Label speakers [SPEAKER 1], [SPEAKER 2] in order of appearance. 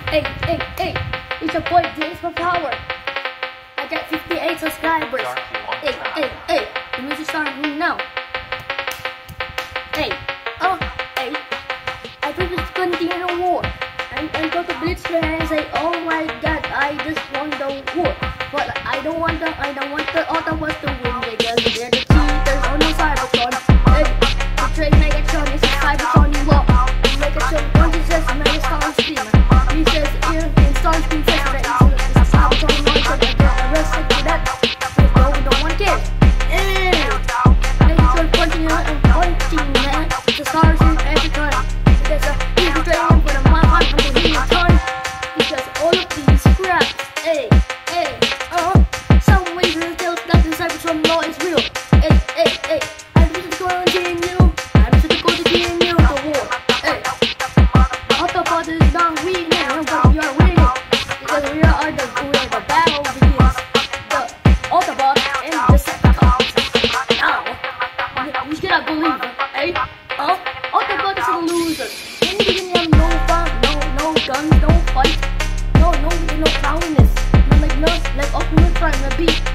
[SPEAKER 1] Hey, it's your boy James for Power. I got 58 subscribers. Hey, the music starting now. Hey, I think it's continue the war. I go to Blitzkrieg and say, oh my god, I just won the war. But I don't want the Autobots to win because they're the cheaters on the Cybertron. Hey, the trade Megatron is a Cybertron law. Megatron punches us, Megatron Screamer. He says in Starscream says that it's a Cybertron monster that gets arrested for that. We don't want it. Megatron punching and punching, man. The Starscream every time. Because he's training for the Mach 100 million times. Because all of these scraps. Some ways will tell us that the Cybertron law is real. I'm just going to continue. I'm just going to continue the war. Autobot is not winning, but we are winning. Because we are the battle begins. The Autobot and the Decepticons. Now, you cannot believe it, Autobot is a loser. In the beginning, have no fun, no guns, no fight, no clownness. Not like Optimus Prime, the beat.